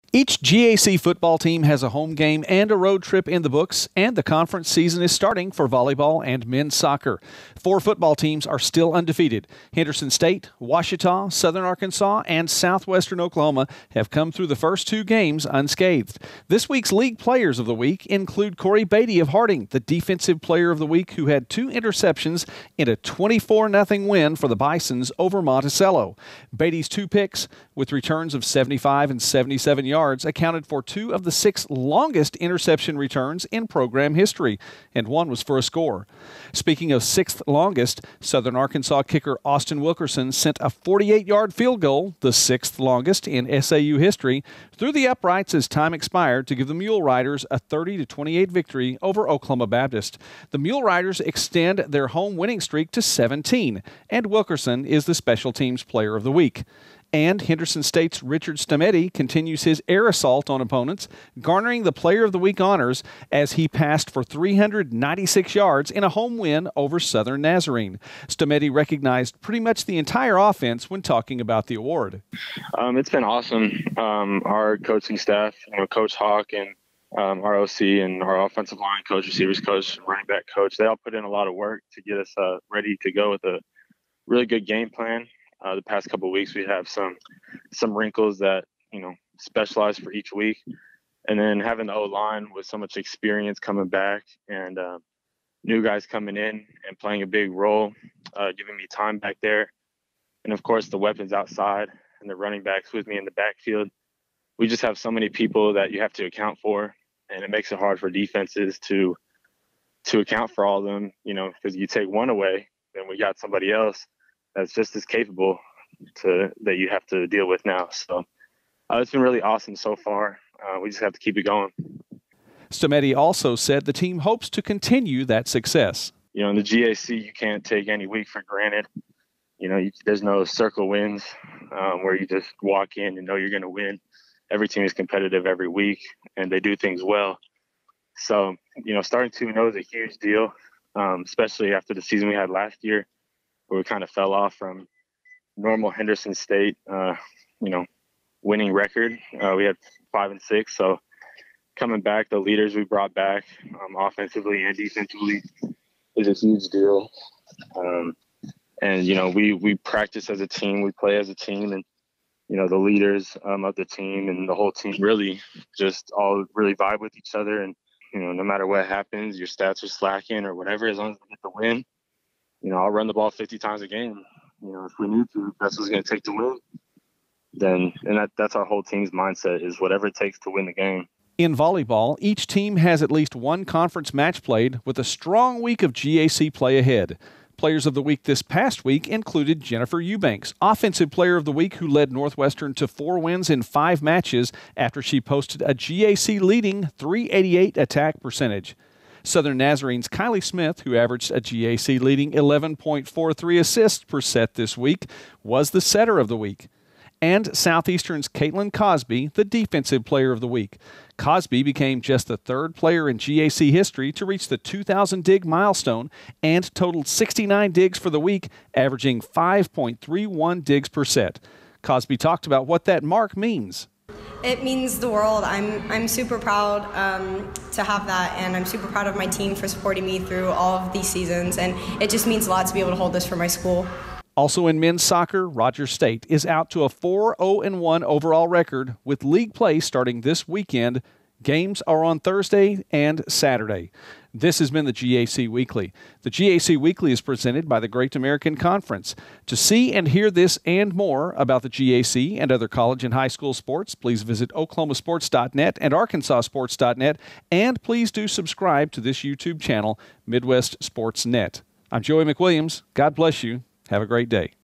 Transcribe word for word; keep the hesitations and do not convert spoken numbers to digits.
Each G A C football team has a home game and a road trip in the books, and the conference season is starting for volleyball and men's soccer. Four football teams are still undefeated. Henderson State, Ouachita, Southern Arkansas, and Southwestern Oklahoma have come through the first two games unscathed. This week's league players of the week include Corey Beatty of Harding, the defensive player of the week who had two interceptions in a twenty-four nothing win for the Bisons over Monticello. Beatty's two picks, with returns of seventy-five and seventy-seven yards, accounted for two of the six longest interception returns in program history, and one was for a score. Speaking of sixth longest, Southern Arkansas kicker Austin Wilkerson sent a forty-eight yard field goal, the sixth longest in S A U history, through the uprights as time expired to give the Mule Riders a thirty to twenty-eight victory over Oklahoma Baptist. The Mule Riders extend their home winning streak to seventeen, and Wilkerson is the special teams player of the week. And Henderson State's Richard Stamedi continues his air assault on opponents, garnering the Player of the Week honors as he passed for three hundred ninety-six yards in a home win over Southern Nazarene. Stamedi recognized pretty much the entire offense when talking about the award. Um, it's been awesome. Um, our coaching staff, you know, Coach Hawk and um, our O C and our offensive line coach, receivers coach, running back coach, they all put in a lot of work to get us uh, ready to go with a really good game plan. Uh, the past couple of weeks, we have some some wrinkles that, you know, specialize for each week. And then having the O-line with so much experience coming back and uh, new guys coming in and playing a big role, uh, giving me time back there. And, of course, the weapons outside and the running backs with me in the backfield. We just have so many people that you have to account for, and it makes it hard for defenses to to account for all of them, you know, because you take one away, then we got somebody else that's just as capable to that you have to deal with now. So uh, it's been really awesome so far. Uh, we just have to keep it going. Stamedi also said the team hopes to continue that success. You know, in the G A C, you can't take any week for granted. You know, you, there's no circle wins um, where you just walk in and know you're going to win. Every team is competitive every week, and they do things well. So, you know, starting two and oh is a huge deal, um, especially after the season we had last year, where we kind of fell off from normal Henderson State, uh, you know, winning record. Uh, we had five and six. So coming back, the leaders we brought back um, offensively and defensively is a huge deal. Um, and, you know, we, we practice as a team, we play as a team, and, you know, the leaders um, of the team and the whole team really just all really vibe with each other. And, you know, no matter what happens, your stats are slacking or whatever, as long as we get the win, you know, I'll run the ball fifty times a game. You know, if we need to, if that's what's going to take to win. Then, and that, that's our whole team's mindset, is whatever it takes to win the game. In volleyball, each team has at least one conference match played, with a strong week of G A C play ahead. Players of the week this past week included Jennifer Eubanks, Offensive Player of the Week, who led Northwestern to four wins in five matches after she posted a G A C leading three eighty-eight attack percentage. Southern Nazarene's Kylie Smith, who averaged a G A C leading eleven point four three assists per set this week, was the setter of the week. And Southeastern's Caitlin Cosby, the Defensive Player of the Week. Cosby became just the third player in G A C history to reach the two thousand dig milestone and totaled sixty-nine digs for the week, averaging five point three one digs per set. Cosby talked about what that mark means. It means the world. I'm I'm super proud um, to have that, and I'm super proud of my team for supporting me through all of these seasons, and it just means a lot to be able to hold this for my school. Also in men's soccer, Rogers State is out to a four oh one overall record, with league play starting this weekend. Games are on Thursday and Saturday. This has been the G A C Weekly. The G A C Weekly is presented by the Great American Conference. To see and hear this and more about the G A C and other college and high school sports, please visit oklahoma sports dot net and arkansas sports dot net, and please do subscribe to this YouTube channel, Midwest Sports Net. I'm Joey McWilliams. God bless you. Have a great day.